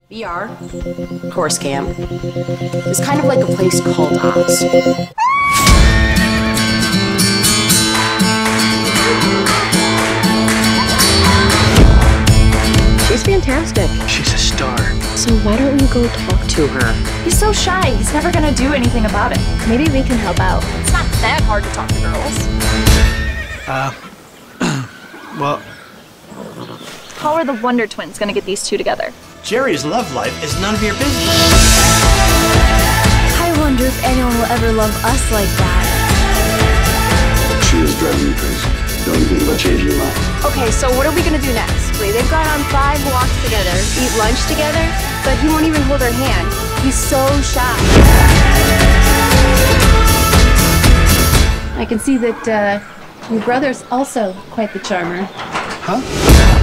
VR, Horse Camp, is kind of like a place called Oz. She's fantastic. She's a star. So why don't you go talk to her? He's so shy, he's never gonna do anything about it. Maybe we can help out. It's not that hard to talk to girls. Well, How are the Wonder Twins gonna get these two together? Jerry's love life is none of your business. I wonder if anyone will ever love us like that. She is driving me crazy. Don't you think about changing your mind? Okay, so what are we gonna do next? They've gone on 5 walks together, eat lunch together, but he won't even hold her hand. He's so shy. I can see that your brother's also quite the charmer. Huh?